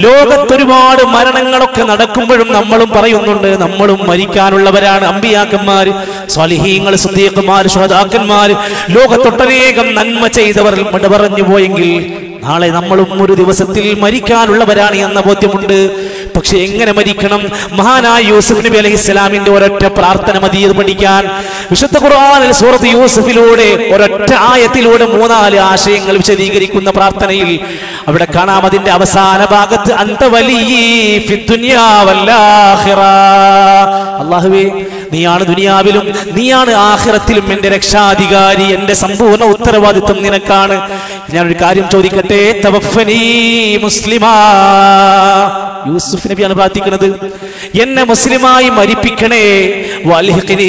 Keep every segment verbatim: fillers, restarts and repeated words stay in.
ലോകത്തൊരുപാട് മരണങ്ങളൊക്കെ നടക്കുമ്പോഴും നമ്മളും പറയുന്നുണ്ട് നമ്മളും മരിക്കാനുള്ളവരാണ്. അമ്പിയാക്കന്മാര്, സ്വാലിഹീങ്ങൾ, സിദ്ദീഖുമാർ, ശുഹദാക്കന്മാർ, ലോകത്തൊട്ടനേകം നന്മ ചെയ്തവർ മട പറഞ്ഞു പോയെങ്കിൽ നാളെ നമ്മളും ഒരു ദിവസത്തിൽ മരിക്കാനുള്ളവരാണ് എന്ന ബോധ്യമുണ്ട്. പക്ഷെ എങ്ങനെ മരിക്കണം? മഹാനായ യൂസുഫ് നബി അലൈഹിസ്സലാമിന്റെ ഒരൊറ്റ പ്രാർത്ഥന മതി ഇത് പഠിക്കാൻ. വിശുദ്ധ ഖുർആനിൽ സൂറത്ത് യൂസുഫിലൂടെ ഒരൊറ്റ ആയത്തിലൂടെ മൂന്നാല് ആശയങ്ങൾ വിശദീകരിക്കുന്ന പ്രാർത്ഥനയിൽ അവിടെ കാണാം. അതിന്റെ അവസാന ഭാഗത്ത് അന്ത വലിയ്യി ഫിദ്ദുനിയാ വൽ ആഖിറ, അല്ലാഹുവേ നീയാണ് ദുനിയാവിലും നീയാണ് ആഖിറത്തിലും എന്റെ രക്ഷാധികാരി, എന്റെ സമ്പൂർണ്ണ ഉത്തരവാദിത്വം നിനക്കാണ്. ഞാനൊരു കാര്യം ചോദിക്കട്ടെ, തവഫനി മുസ്ലിമാ. യൂസുഫ് നബിയാണ് പ്രാർത്ഥിക്കുന്നത്, എന്നെ മുസ്ലിമായി മരിപ്പിക്കണേ. വൽഹിഖ്നി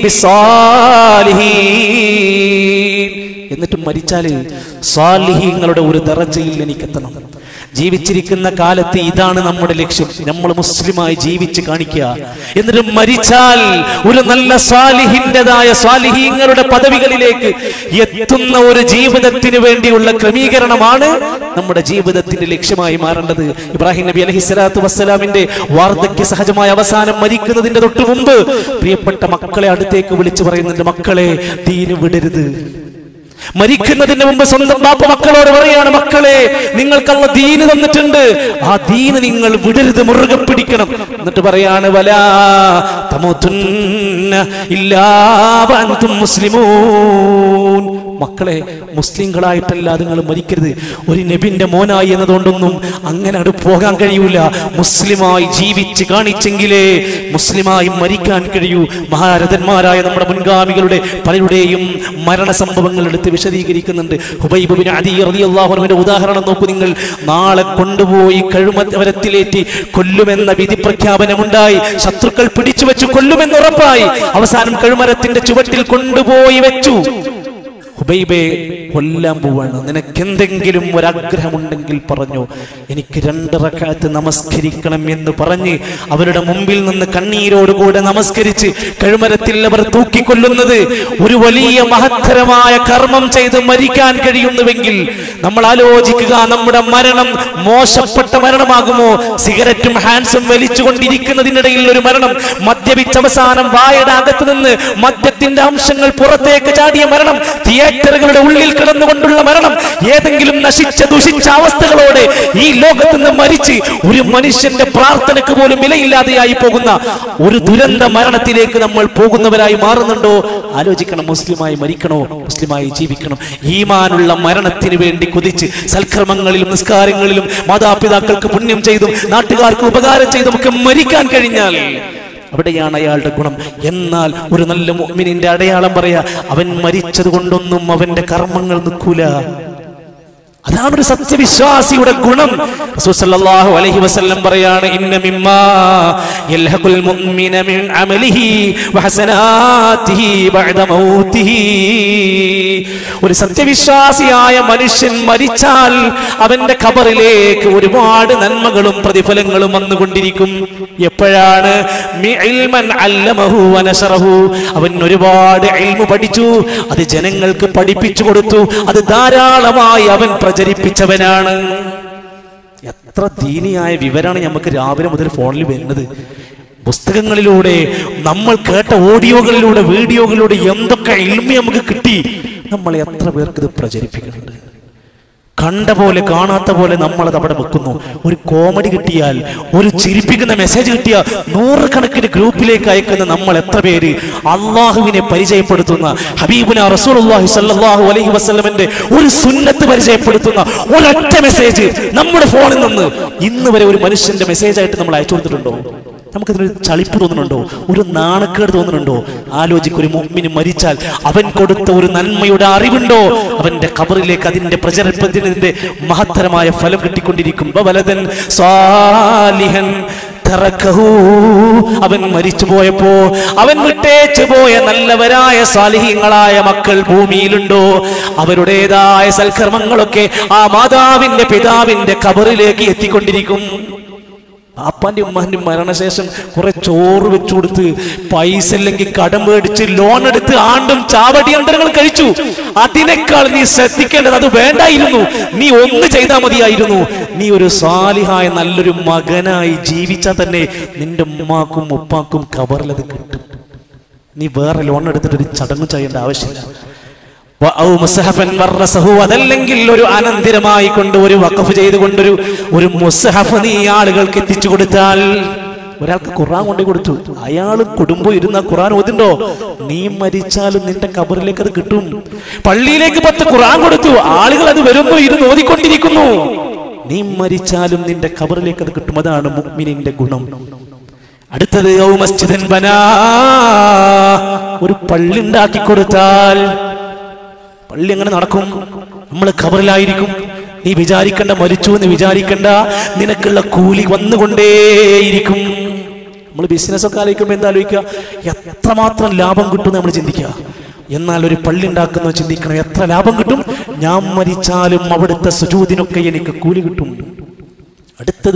ബിസ്സാലിഹീൻ, എന്നിട്ടും മരിച്ചാല് സാലിഹീങ്ങളുടെ ഒരു ദറജയിൽ എനിക്കെത്തണം. ജീവിച്ചിരിക്കുന്ന കാലത്ത് ഇതാണ് നമ്മുടെ ലക്ഷ്യം, നമ്മൾ മുസ്ലിമായി ജീവിച്ച് കാണിക്കുക. എന്നിട്ട് മരിച്ചാൽ ഒരു നല്ല സ്വാലിഹിന്റേതായ സ്വാലിഹീങ്ങളുടെ പദവികളിലേക്ക് എത്തുന്ന ഒരു ജീവിതത്തിന് വേണ്ടിയുള്ള ക്രമീകരണമാണ് നമ്മുടെ ജീവിതത്തിന്റെ ലക്ഷ്യമായി മാറേണ്ടത്. ഇബ്രാഹിം നബി അലൈഹിസ്സലാത്തു വസ്സലാമിന്റെ വാർദ്ധക്യ സഹജമായ അവസാനം മരിക്കുന്നതിന്റെ തൊട്ടു മുമ്പ് പ്രിയപ്പെട്ട മക്കളെ അടുത്തേക്ക് വിളിച്ചു പറയുന്നുണ്ട്, മക്കളെ ദീന് വിടരുത്. മരിക്കുന്നതിന് മുമ്പ് സ്വന്തം ബാപ്പ മക്കളോട് പറയാണ്, മക്കളെ നിങ്ങൾക്ക് അല്ലാഹ് ദീന് തന്നിട്ടുണ്ട്, ആ ദീന് നിങ്ങൾ വിടരുത്, മുറുകെ പിടിക്കണം. എന്നിട്ട് പറയാണ്, വലാ തമൂതുന്ന ഇല്ലാ വഅൻതും മുസ്ലിമൂൻ, മക്കളെ മുസ്ലിങ്ങളായിട്ടല്ലാതെ നിങ്ങൾ മരിക്കരുത്. ഒരു നബിന്റെ മോനായി എന്നതുകൊണ്ടൊന്നും അങ്ങനെ അത് പോകാൻ കഴിയൂല. മുസ്ലിമായി ജീവിച്ച് കാണിച്ചെങ്കിലേ മുസ്ലിമായി മരിക്കാൻ കഴിയൂ. മഹാരഥന്മാരായ നമ്മുടെ മുൻഗാമികളുടെ പലരുടെയും മരണ സംഭവങ്ങൾ എടുത്ത് വിശദീകരിക്കുന്നുണ്ട്. ഹുബൈബ് ബിൻ അദി റളിയല്ലാഹു അൻഹുവിന്റെ ഉദാഹരണം നോക്കൂ നിങ്ങൾ. നാളെ കൊണ്ടുപോയി കഴുമരത്തിലേറ്റി കൊല്ലുമെന്ന വിധി പ്രഖ്യാപനമുണ്ടായി. ശത്രുക്കൾ പിടിച്ചു വെച്ചു കൊല്ലുമെന്ന് ഉറപ്പായി. അവസാനം കഴുമരത്തിന്റെ ചുവട്ടിൽ കൊണ്ടുപോയി വെച്ചു. ഹുബൈബേ, കൊല്ലാൻ പോവാണ്, നിനക്കെന്തെങ്കിലും ഒരാഗ്രഹമുണ്ടെങ്കിൽ പറഞ്ഞു, എനിക്ക് രണ്ട് റക്അത്ത് നമസ്കരിക്കണം എന്ന് പറഞ്ഞ് അവരുടെ മുമ്പിൽ നിന്ന് കണ്ണീരോടുകൂടെ നമസ്കരിച്ച് കഴുമരത്തിൽ അവർ തൂക്കിക്കൊല്ലുന്നത് ഒരു വലിയ മഹത്തരമായ കർമ്മം ചെയ്ത് മരിക്കാൻ കഴിയുന്നുവെങ്കിൽ നമ്മൾ ആലോചിക്കുക, നമ്മുടെ മരണം മോശപ്പെട്ട മരണമാകുമോ? സിഗരറ്റും ഹാൻസും വലിച്ചുകൊണ്ടിരിക്കുന്നതിനിടയിൽ ഒരു മരണം, മദ്യപിച്ച അവസാനം വായുടെ അകത്ത് നിന്ന് മദ്യത്തിന്റെ അംശങ്ങൾ പുറത്തേക്ക് ചാടിയ മരണം, തിയേറ്ററുകളുടെ ഉള്ളിൽ കിടന്നുകൊണ്ടുള്ള മരണം, ഏതെങ്കിലും നശിച്ച ദുഷിച്ച അവസ്ഥകളോടെ ഈ ലോകത്ത് നിന്ന് മരിച്ച് ഒരു മനുഷ്യന്റെ പ്രാർത്ഥനയ്ക്ക് പോലും വിലയില്ലാതെയായി പോകുന്ന ഒരു ദുരന്ത മരണത്തിലേക്ക് നമ്മൾ പോകുന്നവരായി മാറുന്നുണ്ടോ? ആലോചിക്കണം. മുസ്ലിമായി മരിക്കണോ? മുസ്ലിമായി ജീവിക്കണം. ഈമാനുള്ള മരണത്തിന് വേണ്ടി കുതിച്ച് സൽക്കർമ്മങ്ങളിലും നിസ്കാരങ്ങളിലും മാതാപിതാക്കൾക്ക് പുണ്യം ചെയ്തും നാട്ടുകാർക്ക് ഉപകാരം ചെയ്തും ഒക്കെ മരിക്കാൻ കഴിഞ്ഞാൽ അവിടെയാണ് അയാളുടെ ഗുണം. എന്നാൽ ഒരു നല്ല മുഅ്മിനിന്റെ അടയാളം പറയാ, അവൻ മരിച്ചത് കൊണ്ടൊന്നും അവന്റെ കർമ്മങ്ങൾ നിൽക്കൂല. അതാണ് ഒരു സത്യവിശ്വാസിയുടെ ഗുണം. റസൂൽ സല്ലല്ലാഹു അലൈഹി വസല്ലം പറയാണ്, ഇന്ന മിമ്മാ യൽഹഖുൽ മുഅ്മിന മിൻ അമലിഹി വഹസനാതിഹി ബഅദ മൗതിഹി. ഒരു സത്യവിശ്വാസിയായ മനുഷ്യൻ മരിച്ചാൽ അവന്റെ ഖബറിലേക്ക് ഒരുപാട് നന്മകളും പ്രതിഫലങ്ങളും വന്നുകൊണ്ടിരിക്കും. എപ്പോഴാണ്? മിഇൽമൻ അല്ലമഹു വനശറഹു, അവൻ ഒരുപാട് ഇൽമു പഠിച്ചു, അത് ജനങ്ങൾക്ക് പഠിപ്പിച്ചു കൊടുത്തു, അത് ധാരാളമായി അവൻ പ്രചരിപ്പിച്ചവനാണ്. എത്ര ദീനിയായ വിവരമാണ് നമുക്ക് രാവിലെ മുതൽ ഫോണിൽ വരുന്നത്. പുസ്തകങ്ങളിലൂടെ, നമ്മൾ കേട്ട ഓഡിയോകളിലൂടെ, വീഡിയോകളിലൂടെ എന്തൊക്കെ ഇൽമി നമുക്ക് കിട്ടി. നമ്മൾ എത്ര പേർക്ക് ഇത് പ്രചരിപ്പിക്കുന്നുണ്ട്? കണ്ട പോലെ കാണാത്ത പോലെ നമ്മളത് അവിടെ വെക്കുന്നു. ഒരു കോമഡി കിട്ടിയാൽ, ഒരു ചിരിപ്പിക്കുന്ന മെസ്സേജ് കിട്ടിയാൽ നൂറുകണക്കിന് ഗ്രൂപ്പിലേക്ക് അയക്കുന്ന നമ്മൾ എത്ര പേര് അള്ളാഹുവിനെ പരിചയപ്പെടുത്തുന്ന, ഹബീബുന റസൂലുള്ളാഹി സ്വല്ലല്ലാഹു അലൈഹി വസല്ലമയുടെ ഒരു സുന്നത്ത് പരിചയപ്പെടുത്തുന്ന ഒരൊറ്റ മെസ്സേജ് നമ്മുടെ ഫോണിൽ നിന്ന് ഇന്ന് വരെ ഒരു മനുഷ്യന്റെ മെസ്സേജ് ആയിട്ട് നമ്മൾ അയച്ചു കൊടുത്തിട്ടുണ്ടോ? നമുക്കതിനൊരു ചളിപ്പ് തോന്നുന്നുണ്ടോ? ഒരു നാണക്കേട് തോന്നുന്നുണ്ടോ? ആലോചിക്ക്, ഒരു മുഅ്മിൻ മരിച്ചാൽ അവൻ കൊടുത്ത ഒരു നന്മയുടെ അറിവുണ്ടോ? അവന്റെ ഖബറിലേക്ക് അതിന്റെ പ്രചരണത്തിന്റെ മഹത്തരമായ ഫലം കിട്ടിക്കൊണ്ടിരിക്കും. വലദൻ സാലിഹൻ തറക്കഹു, അവൻ മരിച്ചു പോയപ്പോ അവൻ വിട്ടേച്ചു പോയ നല്ലവരായ സാലിഹീങ്ങളായ മക്കൾ ഭൂമിയിലുണ്ടോ? അവരുടേതായ സൽക്കർമ്മങ്ങളൊക്കെ ആ മാതാവിന്റെ പിതാവിന്റെ ഖബറിലേക്ക് എത്തിക്കൊണ്ടിരിക്കും. ആപ്പാന്റെ ഉമ്മാന്റെ മരണശേഷം കുറെ ചോറ് വെച്ചു കൊടുത്ത് പൈസ ഇല്ലെങ്കിൽ കടം മേടിച്ച് ലോൺ എടുത്ത് ആണ്ടും ചാവടിയന്തരങ്ങൾ കഴിച്ചു. അതിനേക്കാൾ നീ ശ്രദ്ധിക്കേണ്ടത് അത് വേണ്ടായിരുന്നു. നീ ഒന്ന് ചെയ്താൽ മതിയായിരുന്നു. നീ ഒരു സാലിഹായ നല്ലൊരു മകനായി ജീവിച്ചാൽ തന്നെ നിന്റെ ഉമ്മാക്കും ഉപ്പാക്കും കബറിലത് കിട്ടും. നീ വേറെ ലോൺ എടുത്തിട്ട് ഒരു ചടങ്ങ് ചെയ്യേണ്ട ആവശ്യമില്ല. അതല്ലെങ്കിൽ ഒരു അനന്തരമായി കൊണ്ട് ഒരു വഖഫ് ചെയ്തുകൊണ്ടൊരു ഒരു മുസ്ഹഫ് നീ ആളുകൾക്ക് എത്തിച്ചു കൊടുത്താൽ, ഒരാൾക്ക് ഖുർആൻ കൊണ്ടു കൊടുത്തു, അയാൾ കുടുംബം ഇരുന്ന ഖുർആൻ ഓതുണ്ടോ, നീ മരിച്ചാലും നിന്റെ ഖബറിലേക്ക് അത് കിട്ടും. പള്ളിയിലേക്ക് പത്ത് ഖുർആൻ കൊടുത്തു, ആളുകൾ അത് വരുമ്പോ ഇരുന്ന് ഓതിക്കൊണ്ടിരിക്കുന്നു, നീ മരിച്ചാലും നിന്റെ ഖബറിലേക്ക് അത് കിട്ടും. അതാണ് മുഅ്മിനിന്റെ ഗുണം. അടുത്തത് ഔ മസ്ജിദൻ ബനാ, ഒരു പള്ളി ഉണ്ടാക്കി കൊടുത്താൽ, പള്ളി എങ്ങനെ നടക്കും? നമ്മൾ ഖബറിലായിരിക്കും. നീ വിചാരിക്കണ്ട മരിച്ചു എന്ന് വിചാരിക്കണ്ട, നിനക്കുള്ള കൂലി വന്നുകൊണ്ടേയിരിക്കും. നമ്മൾ ബിസിനസ് ഒക്കെ ആലോചിക്കുമ്പോൾ എന്താ ആലോചിക്കുക? എത്രമാത്രം ലാഭം കിട്ടും നമ്മൾ ചിന്തിക്കുക. എന്നാൽ ഒരു പള്ളി ഉണ്ടാക്കുന്ന ചിന്തിക്കണം, എത്ര ലാഭം കിട്ടും? ഞാൻ മരിച്ചാലും അവിടുത്തെ സുജൂദിനൊക്കെ എനിക്ക് കൂലി കിട്ടും. അടുത്തത്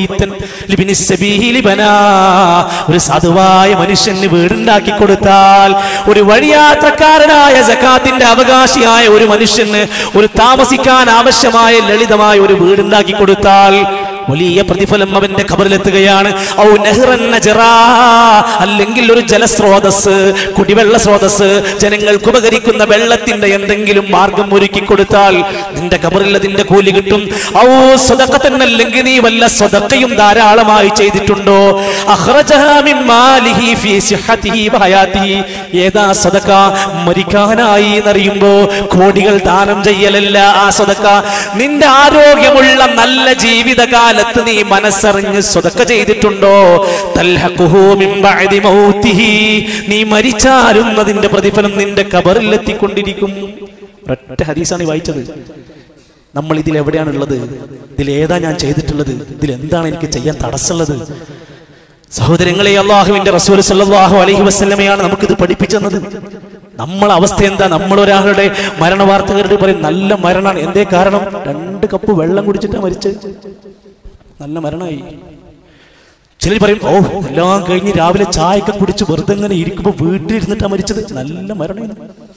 ഒരു സാധുവായ മനുഷ്യന് വീടുണ്ടാക്കി കൊടുത്താൽ, ഒരു വഴിയാത്രക്കാരനായ സകാത്തിന്റെ അവകാശിയായ ഒരു മനുഷ്യന് ഒരു താമസിക്കാൻ ആവശ്യമായ ലളിതമായ ഒരു വീടുണ്ടാക്കി കൊടുത്താൽ വലിയ പ്രതിഫലം അവന്റെ ഖബറിലെത്തുകയാണ്. ഔ നഹ്റൻ നജറാ, അല്ലെങ്കിൽ ഒരു ജലസ്രോതസ്, കുടിവെള്ള സ്രോതസ്, ജനങ്ങൾക്ക് ഉപകരിക്കുന്ന വെള്ളത്തിന്റെ എന്തെങ്കിലും മാർഗം ഒരുക്കി കൊടുത്താൽ നിന്റെ ഖബറിൽ അതിന്റെ കൂലി കിട്ടും. ഔ സദഖത്തൻ, അല്ലെങ്കിൽ നീ വല്ല സദഖയും ധാരാളമായി ചെയ്തിട്ടുണ്ടോ? അഖ്റജഹാ മിൻ മാലിഹി ഫീ സിഹ്ഹതിഹി വഹയാതിഹി, ഏതാ സദഖ? മരിക്കാനായി എന്നറിയുമ്പോ കോടികൾ ദാനം ചെയ്യലല്ല ആ സദഖ. നിന്റെ ആരോഗ്യമുള്ള നല്ല ജീവിതകാലം നീ മനസ്സറിഞ്ഞ് സ്വതക്ക ചെയ്തിട്ടുണ്ടോ? തൽഹഖുഹു മിൻ ബഅദി മൗതിഹി, നീ മരിച്ചാലും അതിന്റെ പ്രതിഫലം നിന്റെ ഖബറിൽ എത്തിക്കൊണ്ടിരിക്കും. ഒറ്റ ഹദീസാണ് ഈ വായിച്ചത്. നമ്മൾ ഇതിൽ എവിടെയാണുള്ളത്? ഇതിൽ ഏതാ ഞാൻ ചെയ്തിട്ടുള്ളത്? ഇതിൽ എന്താണ് എനിക്ക് ചെയ്യാൻ തടസ്സമുള്ളത്? സഹോദരങ്ങളെ, അല്ലാഹുവിന്റെ റസൂൽ സല്ലല്ലാഹു അലൈഹി വസല്ലമയാണ് നമുക്കിത് പഠിപ്പിച്ചത്. നമ്മളെ അവസ്ഥ എന്താ? നമ്മൾ ഒരാളുടെ മരണ വാർത്ത കേട്ടിട്ട് പറയും നല്ല മരണമാണ്. എന്തേ കാരണം? രണ്ട് കപ്പ് വെള്ളം കുടിച്ചിട്ടാ മരിച്ചത്, നല്ല മരണമായി. ചിലർ പറയും ഓ എല്ലാം കഴിഞ്ഞ് രാവിലെ ചായയൊക്കെ കുടിച്ച് വെറുതെ ഇങ്ങനെ ഇരിക്കുമ്പോൾ വീട്ടിലിരുന്നിട്ടാ മരിച്ചത്, നല്ല മരണം.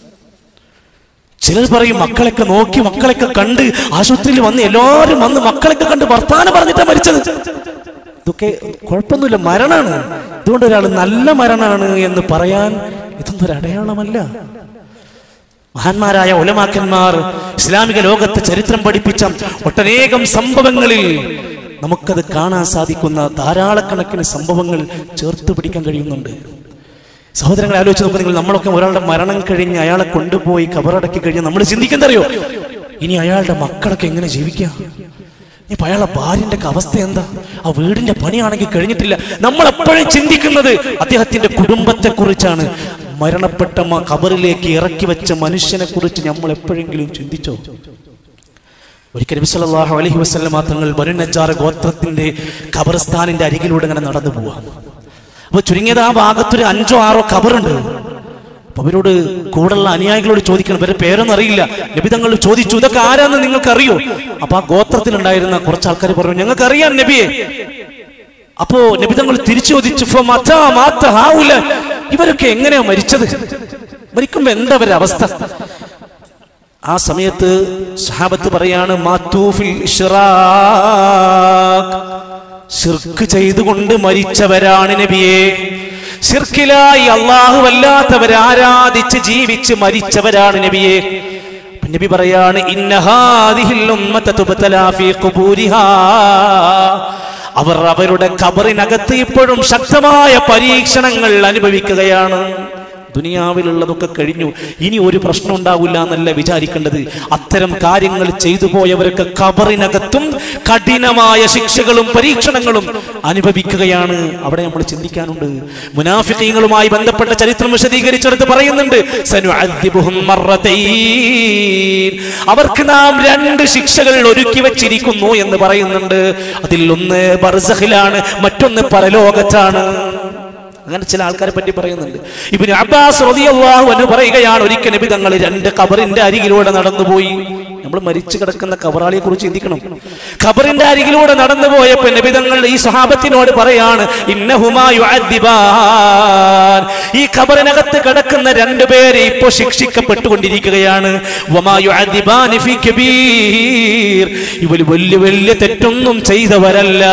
ചിലർ പറയും മക്കളൊക്കെ നോക്കി മക്കളൊക്കെ കണ്ട് ആശുപത്രിയിൽ വന്ന് എല്ലാവരും വന്ന് മക്കളൊക്കെ കണ്ട് വർത്താനം പറഞ്ഞിട്ടാ മരിച്ചത്. ഇതൊക്കെ കുഴപ്പമൊന്നുമില്ല, മരണാണ്. അതുകൊണ്ട് ഒരാൾ നല്ല മരണാണ് എന്ന് പറയാൻ ഇതൊന്നും ഒരു അടയാളമല്ല. മഹാന്മാരായ ഉലമാക്കന്മാർ ഇസ്ലാമിക ലോകത്ത് ചരിത്രം പഠിപ്പിച്ച ഒട്ടനേകം സംഭവങ്ങളിൽ നമുക്കത് കാണാൻ സാധിക്കുന്ന ധാരാളക്കണക്കിന് സംഭവങ്ങൾ ചേർത്ത് പിടിക്കാൻ കഴിയുന്നുണ്ട്. സഹോദരങ്ങളെ, ആലോചിച്ച് നോക്കുക, നിങ്ങൾ നമ്മളൊക്കെ ഒരാളുടെ മരണം കഴിഞ്ഞ് അയാളെ കൊണ്ടുപോയി ഖബറടക്കി കഴിഞ്ഞാൽ നമ്മൾ ചിന്തിക്കുന്നറിയോ, ഇനി അയാളുടെ മക്കളൊക്കെ എങ്ങനെ ജീവിക്കാം? ഇനിയിപ്പോൾ അയാളുടെ ഭാര്യന്റെ ഒക്കെ അവസ്ഥ എന്താ? ആ വീടിന്റെ പണിയാണെങ്കിൽ കഴിഞ്ഞിട്ടില്ല. നമ്മൾ എപ്പോഴും ചിന്തിക്കുന്നത് അദ്ദേഹത്തിന്റെ കുടുംബത്തെ കുറിച്ചാണ്. മരണപ്പെട്ട ഖബറിലേക്ക് ഇറക്കി വെച്ച മനുഷ്യനെ കുറിച്ച് നമ്മൾ എപ്പോഴെങ്കിലും ചിന്തിച്ചോ? ഒരിക്കൽ നബി സല്ലല്ലാഹു അലൈഹി വസല്ലം തങ്ങൾ ബനു നജ്ജാർ ഗോത്രത്തിന്റെ ഖബർസ്ഥാനിന്റെ അരികിലൂടെ ഇങ്ങനെ നടന്നു പോവാ. അപ്പൊ ചുരുങ്ങിയത് ആ ഭാഗത്തൊരു അഞ്ചോ ആറോ ഖബറുണ്ട്. അപ്പൊ അവരോട് കൂടെയുള്ള അനുയായികളോട് ചോദിക്കണം, ഇവരുടെ പേരൊന്നും അറിയില്ല. നബി തങ്ങൾ ചോദിച്ചു, ഇതൊക്കെ ആരാന്ന് നിങ്ങൾക്ക് അറിയോ? അപ്പൊ ആ ഗോത്രത്തിലുണ്ടായിരുന്ന കുറച്ച് ആൾക്കാർ പറഞ്ഞു, ഞങ്ങൾക്ക് അറിയാം നബിയെ. അപ്പോ നബി തങ്ങൾ തിരിച്ചു ചോദിച്ചു, ഇവരൊക്കെ എങ്ങനെയാ മരിച്ചത്? മരിക്കുമ്പോ എന്താ അവരുടെ അവസ്ഥ? ആ സമയത്ത് സഹാബത്ത് പറയാണ്, ശിർക്ക് ചെയ്തുകൊണ്ട് മരിച്ചവരാണ് നബിയെ. ശിർക്കിലായി അല്ലാഹുവല്ലാത്തവരെ ആരാധിച്ച് ജീവിച്ച് മരിച്ചവരാണ് നബിയെ. നബി പറയാണ്, ഇന്ന ഹാദിഹിൽ ഉമ്മത തുബ്തലാ ഫീ ഖുബൂരിഹാ, അവർ അവരുടെ ഖബറിനകത്ത് ഇപ്പോഴും ശക്തമായ പരീക്ഷണങ്ങൾ അനുഭവിക്കുകയാണ്. ദുനിയാവിലുള്ളതൊക്കെ കഴിഞ്ഞു, ഇനി ഒരു പ്രശ്നം ഉണ്ടാവില്ല എന്നല്ല വിചാരിക്കേണ്ടത്. അത്തരം കാര്യങ്ങൾ ചെയ്തു പോയവരൊക്കെ ഖബറിനകത്തും കഠിനമായ ശിക്ഷകളും പരീക്ഷണങ്ങളും അനുഭവിക്കുകയാണ്. അവിടെ നമ്മൾ ചിന്തിക്കാനുണ്ട്. മുനാഫിഖീങ്ങളുമായി ബന്ധപ്പെട്ട ചരിത്രം വിശദീകരിച്ചെടുത്ത് പറയുന്നുണ്ട്, സനുഅദ്ദിബുഹും മർറതൈൻ, അവർക്ക് നാം രണ്ട് ശിക്ഷകൾ ഒരുക്കി വെച്ചിരിക്കുന്നു എന്ന് പറയുന്നുണ്ട്. അതിൽ ഒന്ന് ബർസഖിലാണ്, മറ്റൊന്ന് പരലോകത്താണ്. അങ്ങനെ ചില ആൾക്കാരെ പറ്റി പറയുന്നുണ്ട്. ഇബ്നു അബ്ബാസ് റളിയല്ലാഹു അൻഹു പറയുകയാണ്, ഒരിക്കൽ നബി തങ്ങൾ രണ്ട് ഖബറിന്റെ അരികിലൂടെ നടന്നുപോയി. നമ്മൾ മരിച്ചു കിടക്കുന്ന ഖബറാളിയെ കുറിച്ച് ചിന്തിക്കണം. ഖബറിന്റെ അരികിലൂടെ നടന്നു പോയപ്പോൾ നബി തങ്ങൾ ഈ സ്വഹാബത്തിനോട് പറയാണ്, ഇന്നഹുമാ യുഅദ്ദിബാൻ, ഈ ഖബറിനകത്ത് കിടക്കുന്ന രണ്ടുപേര് ഇപ്പോ ശിക്ഷിക്കപ്പെട്ടുകൊണ്ടിരിക്കുകയാണ്. വമാ യുഅദ്ദിബാനി ഫീ കബീർ, ഇവർ വലിയ വലിയ തെറ്റൊന്നും ചെയ്തവരല്ല.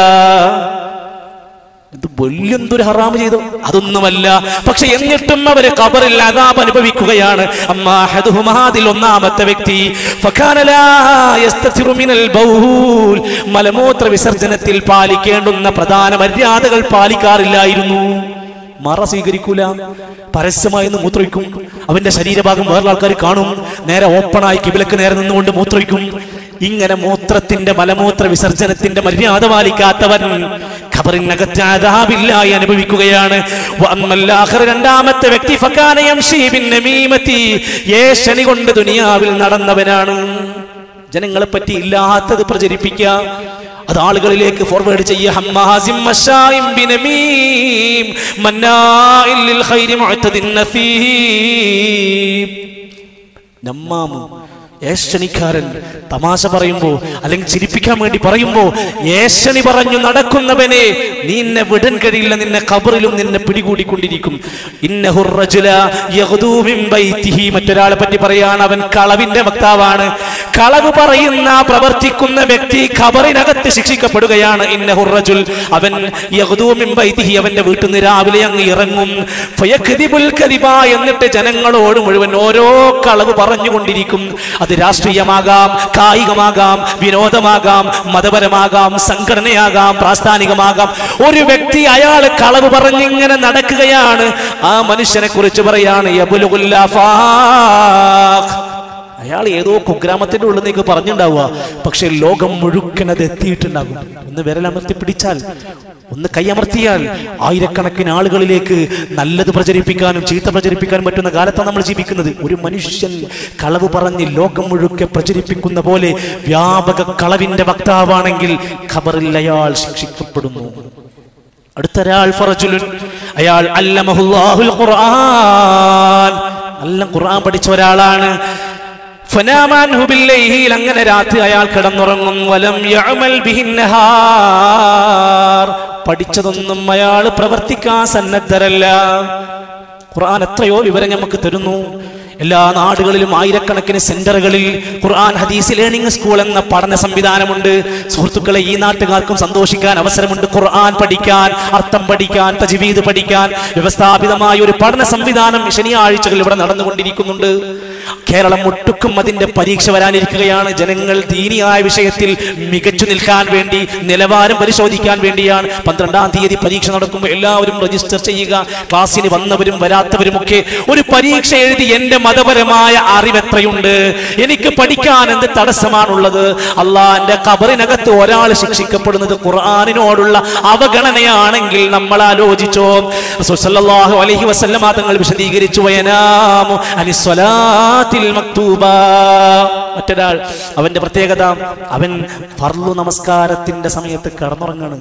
ഇത് വലിയൊരു ഹറാമ് ചെയ്തു അതൊന്നുമല്ല, പക്ഷെ എന്നിട്ടും അവര് ഖബറിൽ അദാബ് അനുഭവിക്കുകയാണ്. അമ്മാഹദുഹുമാ, അതിൽ ഒന്നാമത്തെ വ്യക്തി ഫകാന ലാ യസ്തതിറു മിനൽ ബൗൽ, മലമൂത്ര വിസർജനത്തിൽ പാലിക്കേണ്ടുന്ന പ്രധാന മര്യാദകൾ പാലിക്കാറില്ലായിരുന്നു. മറ സ്വീകരിക്കൂല, പരസ്യമായി മൂത്രയിക്കും. അവന്റെ ശരീരഭാഗം വേറെ ആൾക്കാർ കാണും. നേരെ ഓപ്പണായി കിബിലക്ക് നേരെ നിന്നുകൊണ്ട് മൂത്രയിക്കും. ഇങ്ങനെ മൂത്രത്തിന്റെ മലമൂത്ര വിസർജനത്തിന്റെ മര്യാദ പാലിക്കാത്തവൻ ഖബറിനകത്ത് അദാബില്ലായി അനുഭവിക്കുകയാണ്. രണ്ടാമത്തെ വ്യക്തി ഫകാന യംശി ബിന്നമീമതി, ഏഷണി കൊണ്ട് ദുനിയാവിൽ നടന്നവനാണ്. ജനങ്ങളെ പറ്റി ഇല്ലാത്തത് പ്രചരിപ്പിക്കുക, അത് ആളുകളിലേക്ക് ഫോർവേഡ് ചെയ്യുക. ഹമ്മാസിം മശായിം ബിനമീം മന്നാഇൽ ലിൽ ഖൈരി മുഅ്തദിൻ നസീബ്. നമ്മാമു, ഏഷണിക്കാരൻ, തമാശ പറയുമ്പോ അല്ലെങ്കിൽ ചിരിപ്പിക്കാൻ വേണ്ടി പറയുമ്പോ ഏഷണി പറഞ്ഞു നടക്കുന്നവനെ നിന്നെ വിടാൻ കഴിയില്ല, നിന്നെ ഖബറിലും നിന്നെ പിടികൂടിക്കൊണ്ടിരിക്കും. ഇന്നഹുർ റജുല യഗ്ദൂ മിൻ ബൈതിഹി, മറ്റൊരാളെ പറ്റി പറയാണ് അവൻ കളവിന്റെ വക്താവാണ്. കളവ് പറയുന്ന പ്രവർത്തിക്കുന്ന വ്യക്തി ഖബറിനകത്ത് ശിക്ഷിക്കപ്പെടുകയാണ്. ഇന്നഹുർ റജുൽ, അവൻ യഗ്ദൂ മിൻ ബൈതിഹി, അവന്റെ വീട്ടിൽ നിന്ന് രാവിലെ അങ്ങ് ഇറങ്ങും. ഫയക്ദിബുൽ കദിബ, എന്നിട്ട് ജനങ്ങളോട് മുഴുവൻ ഓരോ കളവ് പറഞ്ഞുകൊണ്ടിരിക്കും. അത് രാഷ്ട്രീയമാകാം, കായികമാകാം, വിനോദമാകാം, മതപരമാകാം, സംഘടനയാകാം, പ്രാസ്ഥാനികമാകാം. ഒരു വ്യക്തി അയാൾ കളവ് പറഞ്ഞിങ്ങനെ നടക്കുകയാണ്. ആ മനുഷ്യനെ കുറിച്ച് പറയാണ് യബ്ലുഗുൽ ആഫാഖ്, അയാൾ ഏതോ കുഗ്രാമത്തിന്റെ ഉള്ളിൽ നിന്ന് പറഞ്ഞിട്ടുണ്ടാവുക, പക്ഷെ ലോകം മുഴുവൻ അത് എത്തിയിട്ടുണ്ടാകും. ഒന്ന് വിരലമർത്തി പിടിച്ചാൽ, ഒന്ന് കൈയമർത്തിയാൽ ആയിരക്കണക്കിന് ആളുകളിലേക്ക് നല്ലത് പ്രചരിപ്പിക്കാനും ചീത്ത പ്രചരിപ്പിക്കാനും പറ്റുന്ന കാലത്താണ് നമ്മൾ ജീവിക്കുന്നത്. ഒരു മനുഷ്യൻ കളവ് പറഞ്ഞ് ലോകം മുഴുവൻ പ്രചരിപ്പിക്കുന്ന പോലെ വ്യാപക കളവിന്റെ വക്താവാണെങ്കിൽ ഖബറിൽ അയാൾ ശിക്ഷിക്കപ്പെടുന്നു. അടുത്തൊരാൾ ഫറജുലുൻ, അയാൾ അല്ലമഹുല്ലാഹുൽ ഖുർആൻ, നല്ല ഖുർആൻ പഠിച്ച ഒരാളാണ്. ഫനാമാൻഹു ബില്ലൈൽ, അങ്ങനെ രാത്രി അയാൾ കിടന്നുറങ്ങും. വലം യഅമൽ ബിഹിൻ നഹാർ, പഠിച്ചതൊന്നും അയാൾ പ്രവർത്തിക്കാൻ സന്നദ്ധരല്ല. ഖുർആൻ എത്രയോ വിവരം നമുക്ക് തരുന്നു. എല്ലാ നാടുകളിലും ആയിരക്കണക്കിന് സെന്ററുകളിൽ ഖുർആൻ ഹദീസ് ലേണിംഗ് സ്കൂൾ എന്ന പഠന സംവിധാനമുണ്ട്. സുഹൃത്തുക്കളെ, ഈ നാട്ടുകാർക്കും സന്തോഷിക്കാൻ അവസരമുണ്ട്. ഖുർആൻ പഠിക്കാൻ, അർത്ഥം പഠിക്കാൻ, തജ്വീദ് പഠിക്കാൻ വ്യവസ്ഥാപിതമായ ഒരു പഠന സംവിധാനം ശനിയാഴ്ചകൾ ഇവിടെ നടന്നുകൊണ്ടിരിക്കുന്നുണ്ട്. കേരളം ഒട്ടുക്കും അതിന്റെ പരീക്ഷ വരാനിരിക്കുകയാണ്. ജനങ്ങൾ ദീനിയായ വിഷയത്തിൽ മികച്ചു നിൽക്കാൻ വേണ്ടി, നിലവാരം പരിശോധിക്കാൻ വേണ്ടിയാണ് പന്ത്രണ്ടാം തീയതി പരീക്ഷ നടക്കുമ്പോൾ എല്ലാവരും രജിസ്റ്റർ ചെയ്യുക. ക്ലാസ്സിന് വന്നവരും വരാത്തവരുമൊക്കെ ഒരു പരീക്ഷ എഴുതി എന്റെ മതപരമായ അറിവെത്രയുണ്ട്, എനിക്ക് പഠിക്കാൻ എന്ത് തടസ്സമാണുള്ളത്? അള്ളാന്റെ ഖബറിനകത്ത് ഒരാൾ ശിക്ഷിക്കപ്പെടുന്നത് ഖുർആനിനോടുള്ള അവഗണനയാണെങ്കിൽ നമ്മൾ ആലോചിച്ചോ. റസൂൽ സല്ലല്ലാഹു അലൈഹി വസല്ലം തങ്ങൾ വിശദീകരിച്ചു, വയനാമു അനിസ്വലാത്തിൽ മക്തൂബ. മറ്റൊരാൾ, അവന്റെ പ്രത്യേകത, അവൻ ഫർളു നമസ്കാരത്തിന്റെ സമയത്ത് കിടന്നുറങ്ങാണ്.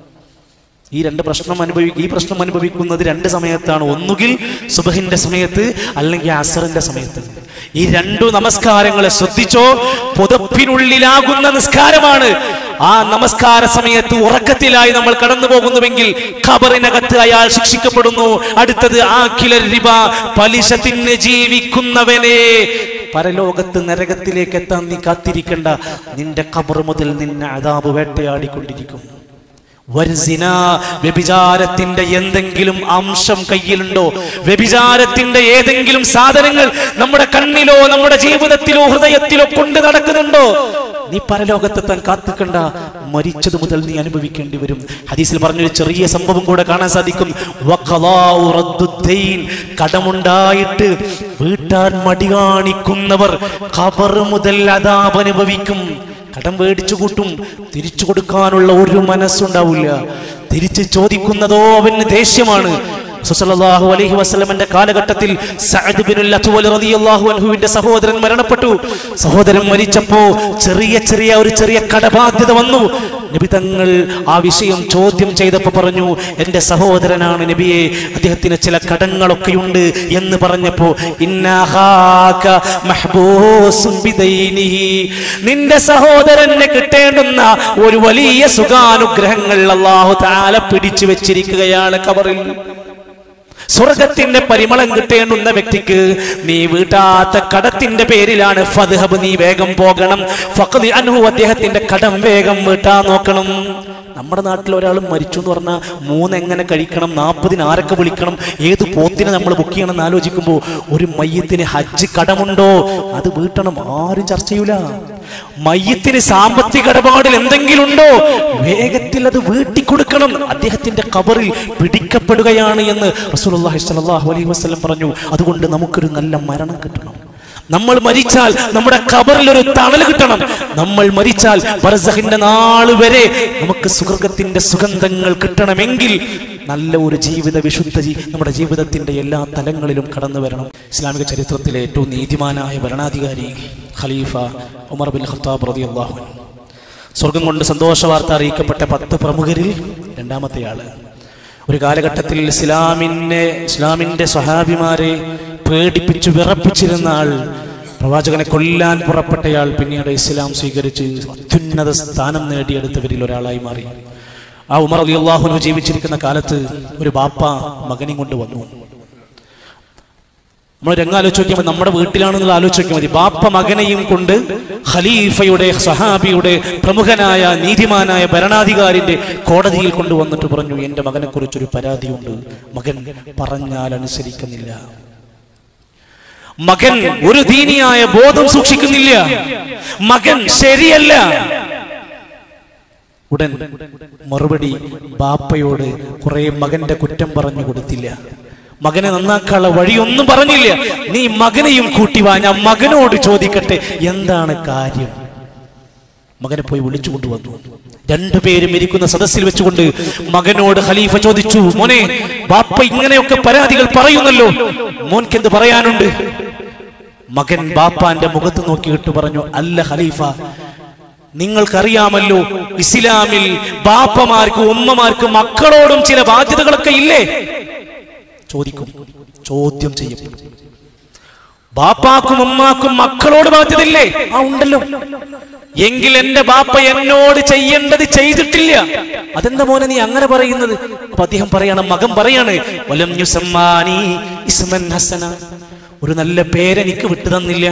ഈ രണ്ട് പ്രശ്നം അനുഭവി ഈ പ്രശ്നം അനുഭവിക്കുന്നത് രണ്ട് സമയത്താണ്. ഒന്നുകിൽ സുബഹിന്റെ സമയത്ത്, അല്ലെങ്കിൽ അസറിന്റെ സമയത്ത്. ഈ രണ്ടു നമസ്കാരങ്ങളെ ശ്രദ്ധിച്ചോ, പുതപ്പിനുള്ളിലാകുന്ന നിസ്കാരമാണ്. ആ നമസ്കാര സമയത്ത് ഉറക്കത്തിലായി നമ്മൾ കടന്നു പോകുന്നുവെങ്കിൽ ഖബറിനകത്ത് അയാൾ ശിക്ഷിക്കപ്പെടുന്നു. അടുത്തത് ആഖിലർ റിബ, പലിശ തിന്ന് ജീവിക്കുന്നവനെ പരലോകത്ത് നരകത്തിലേക്ക് എത്താൻ നീ കാത്തിരിക്കണ്ട, നിന്റെ ഖബർ മുതൽ നിന്നെ അദാബ് വേട്ടയാടിക്കൊണ്ടിരിക്കും. വർസിന, വ്യഭിചാരത്തിന്റെ എന്തെങ്കിലും അംശം കയ്യിലുണ്ടോ? വ്യഭിചാരത്തിന്റെ ഏതെങ്കിലും സാധനങ്ങൾ നമ്മുടെ കണ്ണിലോ നമ്മുടെ ജീവിതത്തിലോ ഹൃദയത്തിലോ കൊണ്ട് നടക്കുന്നുണ്ടോ? നീ പരലോകത്തെത്താൻ കാത്തിക്കണ്ട, മരിച്ചത് മുതൽ നീ അനുഭവിക്കേണ്ടി വരും. ഹദീസിൽ പറഞ്ഞൊരു ചെറിയ സംഭവം കൂടെ കാണാൻ സാധിക്കും. വഖളാഉ റദ്ദുദ്ദൈൻ, കടമുണ്ടായിട്ട് വീട്ടാൻ മടി കാണിക്കുന്നവർ ഖബർ മുതൽ അദാബ് അനുഭവിക്കും. കടം മേടിച്ചു കൂട്ടും, തിരിച്ചു കൊടുക്കാനുള്ള ഒരു മനസ്സുണ്ടാവില്ല. തിരിച്ചു ചോദിക്കുന്നതോ അവന് ദേഷ്യമാണ്. സല്ലല്ലാഹു അലൈഹി വസല്ലമയുടെ കാലഘട്ടത്തിൽ സഅദ് ബിനുൽ അത്വൽ റളിയല്ലാഹു അൻഹുവിന്റെ സഹോദരൻ മരണപ്പെട്ടു. സഹോദരൻ മരിച്ചപ്പോൾ ചെറിയ ചെറിയ ഒരു ചെറിയ കടബാധ്യത വന്നു. നബി തങ്ങൾ ആ വിഷയം ചോദ്യം ചെയ്തപ്പോൾ പറഞ്ഞു, എൻ്റെ സഹോദരനാണ് നബിയെ, അദ്ദേഹത്തിന് ചില കടങ്ങളൊക്കെയുണ്ട് എന്ന് പറഞ്ഞപ്പോൾ ഇന്നഹാക മഹ്ബൂസും ബിദൈനിഹി, നിന്റെ സഹോദരന് കിട്ടേണ്ടുന്ന ഒരു വലിയ സുഖാനുഗ്രഹങ്ങൾ അല്ലാഹു തആല പിടിച്ചു വെച്ചിരിക്കുകയാണ് ഖബറിൽ. സ്വർഗത്തിന്റെ പരിമളം കിട്ടേണ്ടുന്ന വ്യക്തിക്ക് നീ വീട്ടാത്ത കടത്തിന്റെ പേരിലാണ് ഫദ്ഹബ്, നീ വേഗം പോകണം. ഫഖദി അൻഹു, അദ്ദേഹത്തിന്റെ കടം വേഗം വീട്ടാൻ നോക്കണം. നമ്മുടെ നാട്ടിൽ ഒരാൾ മരിച്ചു എന്ന് പറഞ്ഞാൽ മൂന്ന് എങ്ങനെ കഴിക്കണം, നാൽപ്പതിന് ആരൊക്കെ വിളിക്കണം, ഏത് പോത്തിനെ നമ്മൾ ബുക്ക് ചെയ്യണം എന്ന് ആലോചിക്കുമ്പോൾ ഒരു മയ്യത്തിന് ഹജ്ജ് കടമുണ്ടോ അത് വീട്ടണം, ആരും ചർച്ച ചെയ്യൂല. മയ്യത്തിന് സാമ്പത്തിക ഇടപാടിൽ എന്തെങ്കിലും ഉണ്ടോ വേഗത്തിൽ അത് വീട്ടിക്കൊടുക്കണം, അദ്ദേഹത്തിന്റെ ഖബറിൽ പിടിക്കപ്പെടുകയാണ് എന്ന് റസൂലുള്ളാഹി സ്വല്ലല്ലാഹു അലൈഹി വസല്ലം പറഞ്ഞു. അതുകൊണ്ട് നമുക്കൊരു നല്ല മരണം കിട്ടണം. നമ്മൾ മരിച്ചാൽ നമ്മുടെ ഖബറിൽ ഒരു തണൽ കിട്ടണം. നമ്മൾ മരിച്ചാൽ ബർസഖിന്റെ നാൾ വരെ നമുക്ക് സ്വർഗ്ഗത്തിന്റെ സുഗന്ധങ്ങൾ കിട്ടണമെങ്കിൽ നല്ല ഒരു ജീവിത വിശുദ്ധി നമ്മുടെ ജീവിതത്തിന്റെ എല്ലാ തലങ്ങളിലും കടന്നു വരണം. ഇസ്ലാമിക ചരിത്രത്തിലെ ഏറ്റവും നീതിമാനായ ഭരണാധികാരി ഖലീഫ ഉമർ ബിൻ ഖത്താബ് റളിയല്ലാഹു അൻഹു, സ്വർഗം കൊണ്ട് സന്തോഷ വാർത്ത അറിയിക്കപ്പെട്ട പത്ത് പ്രമുഖരിൽ രണ്ടാമത്തെ ആള്. ഒരു കാലഘട്ടത്തിൽ ഇസ്ലാമിനെ ഇസ്ലാമിന്റെ സ്വഹാബിമാരെ പേടിപ്പിച്ചു വിറപ്പിച്ചിരുന്ന ആൾ, പ്രവാചകനെ കൊല്ലാൻ പുറപ്പെട്ടയാൾ, പിന്നീട് ഇസ്ലാം സ്വീകരിച്ച് അത്യുന്നത സ്ഥാനം നേടിയെടുത്തവരിൽ ഒരാളായി മാറി. ആ ഉമർ റളിയല്ലാഹു അൻഹു ജീവിച്ചിരിക്കുന്ന കാലത്ത് ഒരു ബാപ്പ മകനെയും കൊണ്ട് വന്നു. നമ്മൾ രംഗം ആലോചിച്ച് നോക്കിയാൽ നമ്മുടെ വീട്ടിലാണെന്നുള്ള ആലോചിച്ച് നോക്കിയാൽ മതി. ബാപ്പ മകനെയും കൊണ്ട് ഖലീഫയുടെ സഹാബിയുടെ പ്രമുഖനായ നീതിമാനായ ഭരണാധികാരിന്റെ കോടതിയിൽ കൊണ്ടുവന്നിട്ട് പറഞ്ഞു, എൻ്റെ മകനെ കുറിച്ചൊരു പരാതിയുണ്ട്. മകൻ പറഞ്ഞാൽ അനുസരിക്കുന്നില്ല, മകൻ ഒരു ദീനിയായ ബോധം സൂക്ഷിക്കുന്നില്ല, മകൻ ശരിയല്ല. ഉടൻ മറുപടി ബാപ്പയോട് കുറെ മകന്റെ കുറ്റം പറഞ്ഞു കൊടുത്തില്ല, മകനെ നന്നാക്കാനുള്ള വഴിയൊന്നും പറഞ്ഞില്ല. നീ മകനെയും കൂട്ടിവാ, ഞാൻ മകനോട് ചോദിക്കട്ടെ എന്താണ് കാര്യം. മകനെ പോയി വിളിച്ചു കൊണ്ടുവന്നു. രണ്ടുപേരും ഇരിക്കുന്ന സദസ്സിൽ വെച്ചുകൊണ്ട് മകനോട് ഖലീഫ ചോദിച്ചു, മോനെ, ബാപ്പ ഇങ്ങനെയൊക്കെ പരാതികൾ പറയുന്നല്ലോ, മോൻക്ക് എന്ത് പറയാനുണ്ട്? മകൻ ബാപ്പാന്റെ മുഖത്ത് നോക്കിയിട്ട് പറഞ്ഞു, അല്ല ഖലീഫ, നിങ്ങൾക്കറിയാമല്ലോ ഇസ്ലാമിൽ ബാപ്പമാർക്ക് ഉമ്മമാർക്ക് മക്കളോടും ചില ബാധ്യതകളൊക്കെ ഇല്ലേ? ചോദിക്കും, ചോദ്യം ചെയ്യപ്പെടും. ബാപ്പാക്കും ഉമ്മാക്കും മക്കളോട് ബാധ്യതയില്ലേ? ആ ഉണ്ടല്ലോ. എങ്കിൽ എന്റെ ബാപ്പ എന്നോട് ചെയ്യേണ്ടത് ചെയ്തിട്ടില്ല. അതെന്താ മോനെ നീ അങ്ങനെ പറയുന്നത്? അപ്പൊ അദ്ദേഹം പറയണം, മകൻ പറയാണ്, വലം യുസമ്മാനി ഇസ്മൻ ഹസന, ഒരു നല്ല പേരെനിക്ക് വിട്ടു തന്നില്ല.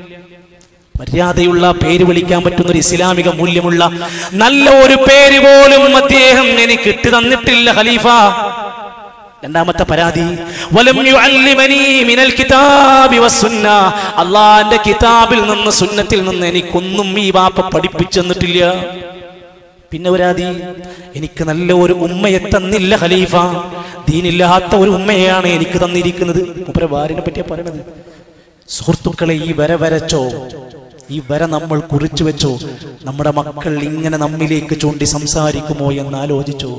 മര്യാദയുള്ള പേര് വിളിക്കാൻ പറ്റുന്ന ഒരു ഇസ്ലാമിക മൂല്യമുള്ള നല്ല ഒരു പേര് പോലും അദ്ദേഹം എനിക്ക് ഇട്ടു തന്നിട്ടില്ല ഖലീഫ. രണ്ടാമത്തെ പരാതി, വലം യുഅല്ലിമനി മിനൽ കിതാബി വസ്സുന്ന, അല്ലാഹുവിന്റെ കിതാബിൽ നിന്ന് സുന്നത്തിൽ നിന്ന് എനിക്കൊന്നും ഈ ബാപ്പ പഠിപ്പിച്ചു തന്നിട്ടില്ല. പിന്നെ പരാതി, എനിക്ക് നല്ല ഒരു ഉമ്മയെ തന്നില്ല ഖലീഫ, ദീനില്ലാത്ത ഒരു ഉമ്മയാണ് എനിക്ക് തന്നിരിക്കുന്നത്. മൂപ്പരെ ഭാര്യനെ പറ്റിയാ പറയണത്. സുഹൃത്തുക്കളെ, ഈ വര വരച്ചോ, ഈ വര നമ്മൾ കുറിച്ചു വെച്ചോ, നമ്മുടെ മക്കൾ ഇങ്ങനെ നമ്മിലേക്ക് ചൂണ്ടി സംസാരിക്കുമോ എന്ന് ആലോചിച്ചോ?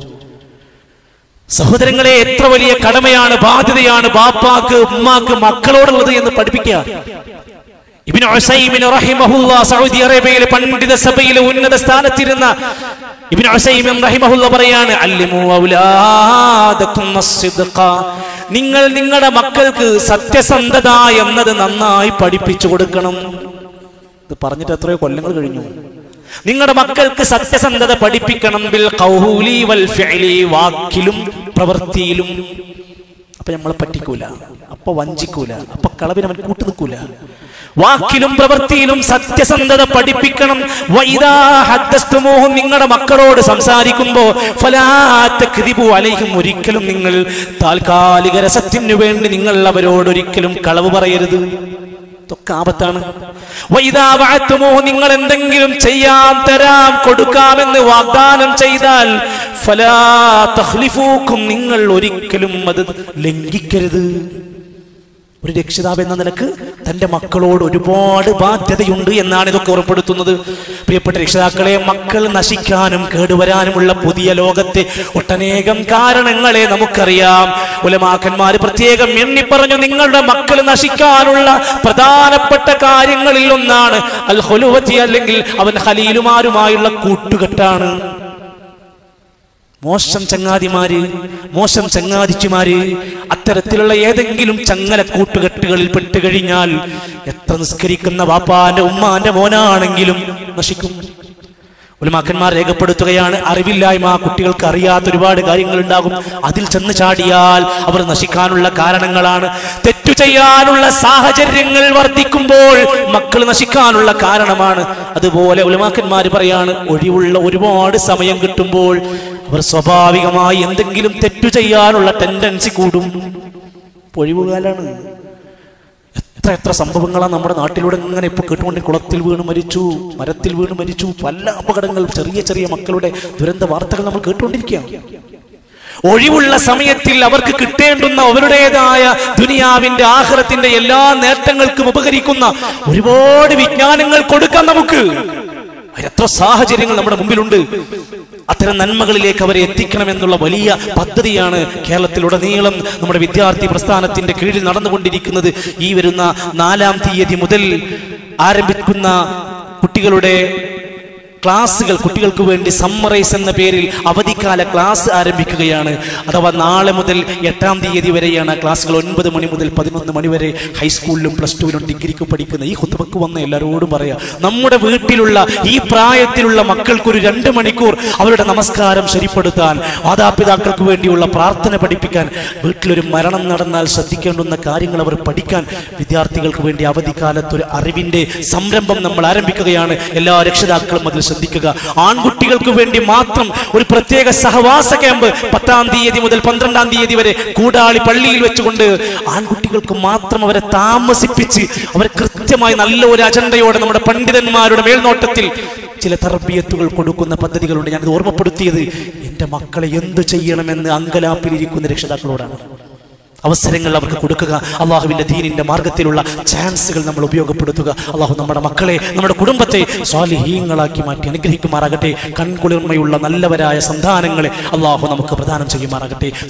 സഹോദരങ്ങളെ, എത്ര വലിയ കടമയാണ്, ബാധ്യതയാണ് ബാപ്പാക്ക് ഉമ്മാക്ക് മക്കളോടുള്ളത് എന്ന് പഠിപ്പിക്കുക. ഇബ്നു ഉസൈമിൻ റഹിമഹുല്ലാഹ് സൗദി അറേബ്യയിലെ പണ്ഡിത സഭയിലെ ഉന്നത സ്ഥാനത്തിരുന്ന ഇബ്നു ഉസൈമിൻ റഹിമഹുല്ലാഹ് പറയാണ്, അല്ലിമു ഔലാദകും അസ്സിദ്ഖ, നിങ്ങൾ നിങ്ങളുടെ മക്കൾക്ക് സത്യസന്ധത എന്നത് നന്നായി പഠിപ്പിച്ചു കൊടുക്കണം. ഇത് പറഞ്ഞിട്ട് എത്രയോ കൊല്ലങ്ങൾ കഴിഞ്ഞു. നിങ്ങളുടെ മക്കൾക്ക് സത്യസന്ധത പഠിപ്പിക്കണം. ബിൽ ഖൗലി വൽ ഫിഅലി, വാക്കിലും പ്രവൃത്തിയിലും. അപ്പൊ നമ്മളെ പറ്റിക്കൂല, അപ്പൊ വഞ്ചിക്കൂല, അപ്പൊ കളവിന് അവൻ കൂട്ടു നിൽക്കൂല. വാക്കിലും പ്രവൃത്തിയിലും സത്യസന്ധത പഠിപ്പിക്കണം. വഇദാ ഹദ്ദസ്തുമൂഹും, നിങ്ങളുടെ മക്കളോട് സംസാരിക്കുമ്പോ ഫലാ തക്ദിബു അലൈഹിം, ഒരിക്കലും നിങ്ങൾ താൽക്കാലിക രസത്തിനു വേണ്ടി നിങ്ങൾ അവരോട് ഒരിക്കലും കളവ് പറയരുത്. ഇതൊക്കെ ആപത്താണ്. വഇദാ വഅതുമൂഹു, നിങ്ങൾ എന്തെങ്കിലും ചെയ്യാൻ തരാം കൊടുക്കാമെന്ന് വാഗ്ദാനം ചെയ്താൽ ഫലാ തഖ്ലിഫൂക്കും, നിങ്ങൾ ഒരിക്കലും അത് ലംഘിക്കരുത്. ഒരു രക്ഷിതാവ് എന്ന നിലക്ക് തൻ്റെ മക്കളോട് ഒരുപാട് ബാധ്യതയുണ്ട് എന്നാണ് ഇതൊക്കെ ഉറപ്പെടുത്തുന്നത്. പ്രിയപ്പെട്ട രക്ഷിതാക്കളെ, മക്കൾ നശിക്കാനും കേടുവരാനുമുള്ള പുതിയ ലോകത്തെ ഒട്ടനേകം കാരണങ്ങളെ നമുക്കറിയാം. ഉലമാക്കന്മാർ പ്രത്യേകം എണ്ണി പറഞ്ഞു, നിങ്ങളുടെ മക്കൾ നശിക്കാനുള്ള പ്രധാനപ്പെട്ട കാര്യങ്ങളിൽ ഒന്നാണ് അൽ ഖുലുവത്തി, അല്ലെങ്കിൽ അവൻ ഖലീലുമാരുമായുള്ള കൂട്ടുകെട്ടാണ്. മോശം ചങ്ങാതിമാര്, മോശം ചങ്ങാതിച്ചുമാര്, അത്തരത്തിലുള്ള ഏതെങ്കിലും ചങ്ങല കൂട്ടുകെട്ടുകളിൽ പെട്ടുകഴിഞ്ഞാൽ എത്ര നിസ്കരിക്കുന്ന വാപ്പാന്റെ ഉമ്മാന്റെ മോനാണെങ്കിലും നശിക്കും. ഉലമാക്കന്മാർ രേഖപ്പെടുത്തുകയാണ്, അറിവില്ലായ്മ, കുട്ടികൾക്ക് അറിയാത്ത ഒരുപാട് കാര്യങ്ങൾ ഉണ്ടാകും. അതിൽ ചെന്ന് ചാടിയാൽ അവർ നശിക്കാനുള്ള കാരണങ്ങളാണ്. തെറ്റു ചെയ്യാനുള്ള സാഹചര്യങ്ങൾ വർദ്ധിക്കുമ്പോൾ മക്കൾ നശിക്കാനുള്ള കാരണമാണ്. അതുപോലെ ഉലമാക്കന്മാർ പറയാണ്, ഒഴിവുള്ള ഒരുപാട് സമയം കിട്ടുമ്പോൾ അവർ സ്വാഭാവികമായി എന്തെങ്കിലും തെറ്റു ചെയ്യാനുള്ള ടെൻഡൻസി കൂടും. ഒഴിവുകാലാണ്. എത്ര എത്ര സംഭവങ്ങളാണ് നമ്മുടെ നാട്ടിലൂടെ ഇങ്ങനെ ഇപ്പൊ കേട്ടുകൊണ്ട്, കുളത്തിൽ വീണ് മരിച്ചു, മരത്തിൽ വീണ് മരിച്ചു, പല അപകടങ്ങൾ, ചെറിയ ചെറിയ മക്കളുടെ ദുരന്ത വാർത്തകൾ നമ്മൾ കേട്ടുകൊണ്ടിരിക്കുക. ഒഴിവുള്ള സമയത്തിൽ അവർക്ക് കിട്ടേണ്ടുന്ന അവരുടേതായ ദുനിയാവിന്റെ ആഖിറത്തിന്റെ എല്ലാ നേട്ടങ്ങൾക്കും ഉപകരിക്കുന്ന ഒരുപാട് വിജ്ഞാനങ്ങൾ കൊടുക്കാൻ നമുക്ക് എത്ര സാഹചര്യങ്ങൾ നമ്മുടെ മുമ്പിലുണ്ട്. അത്തരം നന്മകളിലേക്ക് അവരെ എത്തിക്കണമെന്നുള്ള വലിയ പദ്ധതിയാണ് കേരളത്തിലുടനീളം നമ്മുടെ വിദ്യാർത്ഥി പ്രസ്ഥാനത്തിന്റെ കീഴിൽ നടന്നുകൊണ്ടിരിക്കുന്നത്. ഈ വരുന്ന നാലാം തീയതി മുതൽ ആരംഭിക്കുന്ന കുട്ടികളുടെ ക്ലാസുകൾ, കുട്ടികൾക്ക് വേണ്ടി സമ്മറൈസ് എന്ന പേരിൽ അവധിക്കാല ക്ലാസ് ആരംഭിക്കുകയാണ്. അഥവാ നാളെ മുതൽ എട്ടാം തീയതി വരെയാണ് ക്ലാസ്സുകൾ. ഒൻപത് മണി മുതൽ പതിനൊന്ന് മണി വരെ ഹൈസ്കൂളിലും പ്ലസ് ടുവിലും ഡിഗ്രിക്കും പഠിക്കുന്ന ഈ ഖുത്ബക്ക് വന്ന എല്ലാവരോടും പറയാം, നമ്മുടെ വീട്ടിലുള്ള ഈ പ്രായത്തിലുള്ള മക്കൾക്കൊരു രണ്ട് മണിക്കൂർ അവരുടെ നമസ്കാരം ശരിപ്പെടുത്താൻ, മാതാപിതാക്കൾക്ക് വേണ്ടിയുള്ള പ്രാർത്ഥന പഠിപ്പിക്കാൻ, വീട്ടിലൊരു മരണം നടന്നാൽ ശ്രദ്ധിക്കേണ്ടുന്ന കാര്യങ്ങൾ അവർ പഠിക്കാൻ വിദ്യാർത്ഥികൾക്ക് വേണ്ടി അവധിക്കാലത്തൊരു അറിവിന്റെ സംരംഭം നമ്മൾ ആരംഭിക്കുകയാണ്. എല്ലാ രക്ഷിതാക്കളും അതിൽ ശ്രദ്ധിക്കുക. ആൺകുട്ടികൾക്ക് വേണ്ടി മാത്രം ഒരു പ്രത്യേക സഹവാസ ക്യാമ്പ് പത്താം തീയതി മുതൽ പന്ത്രണ്ടാം തീയതി വരെ കൂടാളി പള്ളിയിൽ വെച്ചുകൊണ്ട് ആൺകുട്ടികൾക്ക് മാത്രം അവരെ താമസിപ്പിച്ച് അവരെ കൃത്യമായി നല്ല ഒരു അജണ്ടയോടെ നമ്മുടെ പണ്ഡിതന്മാരുടെ മേൽനോട്ടത്തിൽ ചില തർബിയത്തുകൾ കൊടുക്കുന്ന പദ്ധതികളുണ്ട്. ഞാനത് ഓർമ്മപ്പെടുത്തിയത് എൻ്റെ മക്കളെ എന്ത് ചെയ്യണമെന്ന് അങ്കലാപ്പിലിരിക്കുന്ന രക്ഷിതാക്കളോടാണ്. അവസരങ്ങൾ അവർക്ക് കൊടുക്കുക, അള്ളാഹുവിന്റെ ദീനിന്റെ മാർഗത്തിലുള്ള ചാൻസുകൾ നമ്മൾ ഉപയോഗപ്പെടുത്തുക. അള്ളാഹു നമ്മുടെ മക്കളെ, നമ്മുടെ കുടുംബത്തെ സ്വാലിഹീങ്ങളാക്കി മാറ്റി അനുഗ്രഹിക്കുമാറാകട്ടെ. കൺകുളിർമയുള്ള നല്ലവരായ സന്താനങ്ങളെ അള്ളാഹു നമുക്ക് പ്രദാനം ചെയ്യുമാറാകട്ടെ.